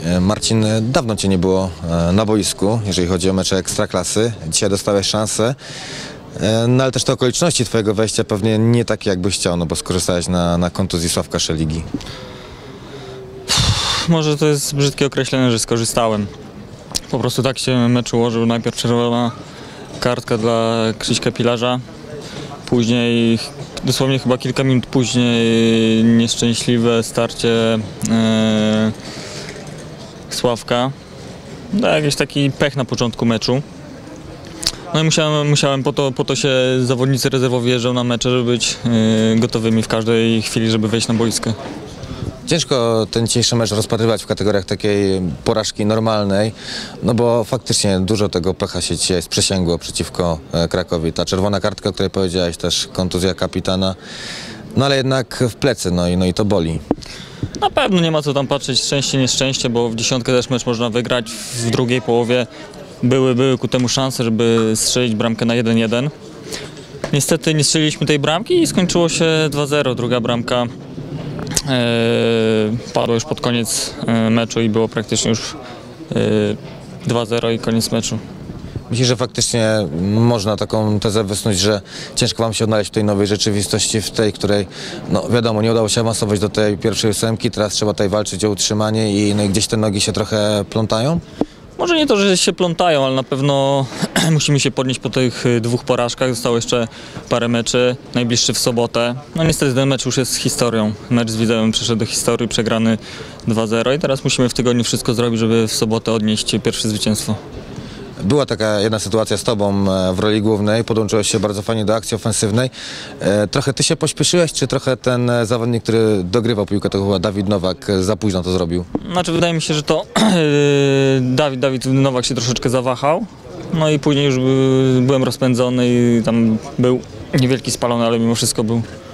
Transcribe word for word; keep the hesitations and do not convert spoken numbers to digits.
Marcin, dawno Cię nie było na boisku, jeżeli chodzi o mecze Ekstraklasy. Dzisiaj dostałeś szansę, no ale też te okoliczności Twojego wejścia pewnie nie takie, jakbyś chciał, no bo skorzystałeś na, na kontuzji Sławka Szeligi. Może to jest brzydkie określenie, że skorzystałem. Po prostu tak się mecz ułożył. Najpierw czerwona kartka dla Krzyśka Pilarza, później, dosłownie chyba kilka minut później, nieszczęśliwe starcie e, Sławka. No, jakiś taki pech na początku meczu. No i musiałem, musiałem po, to, po to się zawodnicy rezerwowi jeżdżą na mecze, żeby być e, gotowymi w każdej chwili, żeby wejść na boisko. Ciężko ten dzisiejszy mecz rozpatrywać w kategoriach takiej porażki normalnej, no bo faktycznie dużo tego pecha się dzisiaj sprzysięgło przeciwko Krakowi. Ta czerwona kartka, o której powiedziałeś, też kontuzja kapitana, no ale jednak w plecy, no i, no i to boli. Na pewno nie ma co tam patrzeć, szczęście, nieszczęście, bo w dziesiątkę też mecz można wygrać. W drugiej połowie były, były ku temu szanse, żeby strzelić bramkę na jeden jeden. Niestety nie strzeliliśmy tej bramki i skończyło się dwa zero. Druga bramka Eee, padło już pod koniec e, meczu i było praktycznie już e, dwa zero i koniec meczu. Myślisz, że faktycznie można taką tezę wysnuć, że ciężko Wam się odnaleźć w tej nowej rzeczywistości, w tej, której, no wiadomo, nie udało się awansować do tej pierwszej ósemki, teraz trzeba tutaj walczyć o utrzymanie i, no i gdzieś te nogi się trochę plątają? Może nie to, że się plątają, ale na pewno musimy się podnieść po tych dwóch porażkach. Zostało jeszcze parę meczy, najbliższy w sobotę. No niestety ten mecz już jest historią. Mecz z Widzewem przeszedł do historii, przegrany dwa zero i teraz musimy w tygodniu wszystko zrobić, żeby w sobotę odnieść pierwsze zwycięstwo. Była taka jedna sytuacja z Tobą w roli głównej, podłączyłeś się bardzo fajnie do akcji ofensywnej. Trochę Ty się pośpieszyłeś, czy trochę ten zawodnik, który dogrywał piłkę, to chyba Dawid Nowak, za późno to zrobił? Znaczy wydaje mi się, że to Dawid, Dawid Nowak się troszeczkę zawahał, no i później już byłem rozpędzony i tam był niewielki spalony, ale mimo wszystko był